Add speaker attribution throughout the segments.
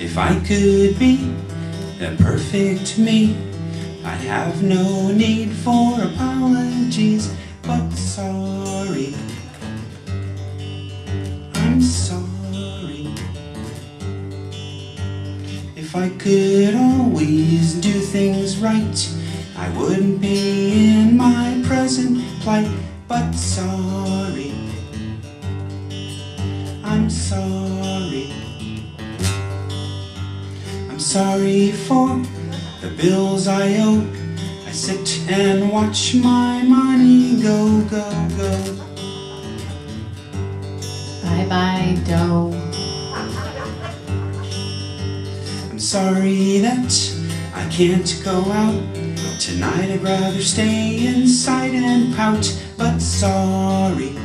Speaker 1: If I could be the perfect me, I'd have no need for apologies, but sorry, I'm sorry. If I could always do things right, I wouldn't be in my present plight, but sorry, I'm sorry. I'm sorry for the bills I owe. I sit and watch my money go, go, go.
Speaker 2: Bye bye, dough.
Speaker 1: I'm sorry that I can't go out tonight. I'd rather stay inside and pout, but sorry,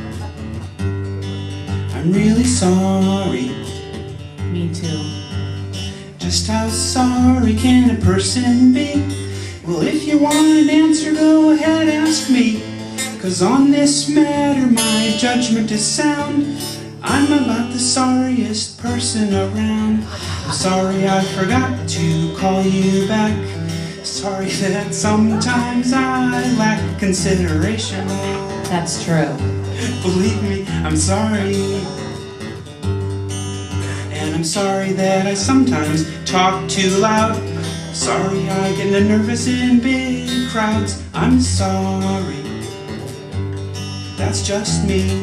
Speaker 1: I'm really sorry.
Speaker 2: Me too.
Speaker 1: Just how sorry can a person be? Well, if you want an answer, go ahead, ask me. 'Cause on this matter my judgment is sound. I'm about the sorriest person around. I'm sorry I forgot to call you back. Sorry that sometimes I lack consideration.
Speaker 2: That's true.
Speaker 1: Believe me, I'm sorry. And I'm sorry that I sometimes talk too loud. Sorry I get nervous in big crowds. I'm sorry, that's just me.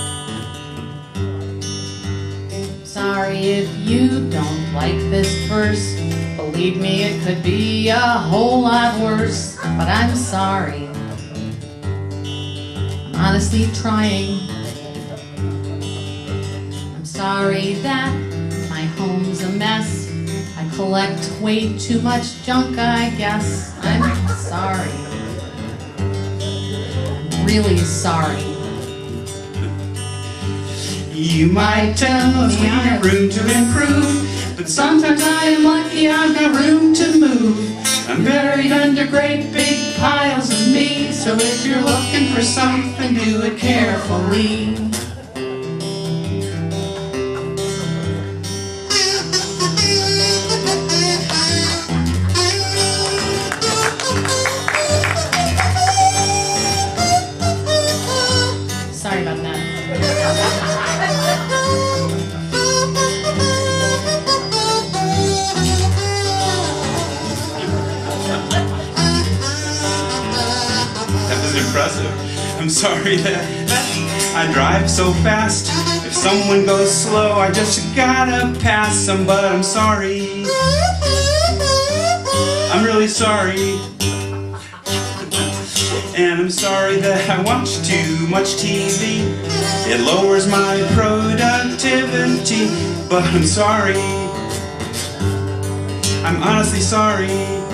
Speaker 2: Sorry if you don't like this verse. Believe me, it could be a whole lot worse. But I'm sorry. I'm honestly trying. I'm sorry that my home's a mess. I collect way too much junk, I guess. I'm sorry. I'm really sorry.
Speaker 1: You might tell us we have room to improve, but sometimes I am lucky I've got room to move. I'm buried under great big piles of me, so if you're looking for something, do it carefully.
Speaker 2: Sorry about that.
Speaker 1: That was impressive. I'm sorry that I drive so fast. If someone goes slow, I just gotta pass them, but I'm sorry. I'm really sorry. And I'm sorry that I watch too much TV. It lowers my productivity, but I'm sorry. I'm honestly sorry.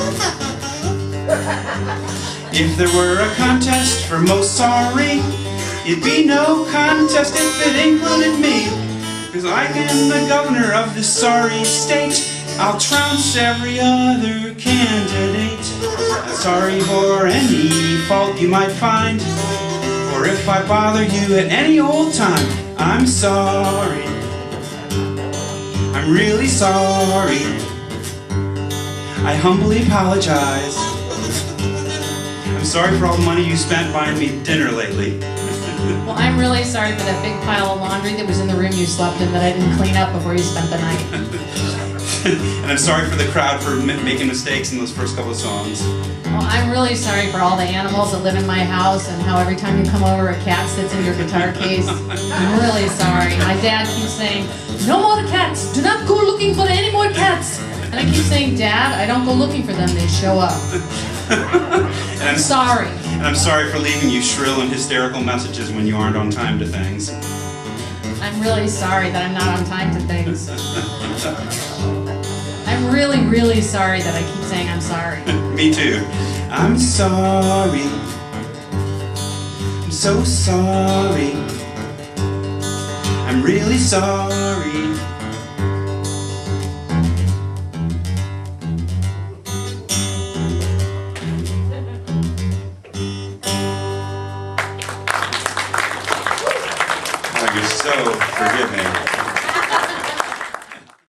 Speaker 1: If there were a contest for most sorry, it'd be no contest if it included me. 'Cause I am the governor of this sorry state. I'll trounce every other candidate. Sorry for any fault you might find, or if I bother you at any old time. I'm sorry. I'm really sorry. I humbly apologize. I'm sorry for all the money you spent buying me dinner lately.
Speaker 2: Well, I'm really sorry for that big pile of laundry that was in the room you slept in that I didn't clean up before you spent the night.
Speaker 1: And I'm sorry for the crowd for making mistakes in those first couple of songs.
Speaker 2: Well, I'm really sorry for all the animals that live in my house and how every time you come over a cat sits in your guitar case. I'm really sorry. My dad keeps saying, no more cats, do not go looking for any more cats. And I keep saying, Dad, I don't go looking for them, they show up.
Speaker 1: And
Speaker 2: I'm sorry.
Speaker 1: And I'm sorry for leaving you shrill and hysterical messages when you aren't on time to things.
Speaker 2: I'm really sorry that I'm not on time to things. I'm really, really sorry that I keep saying I'm sorry.
Speaker 1: Me too. I'm sorry. I'm so sorry. I'm really sorry. Oh, you're so forgiving.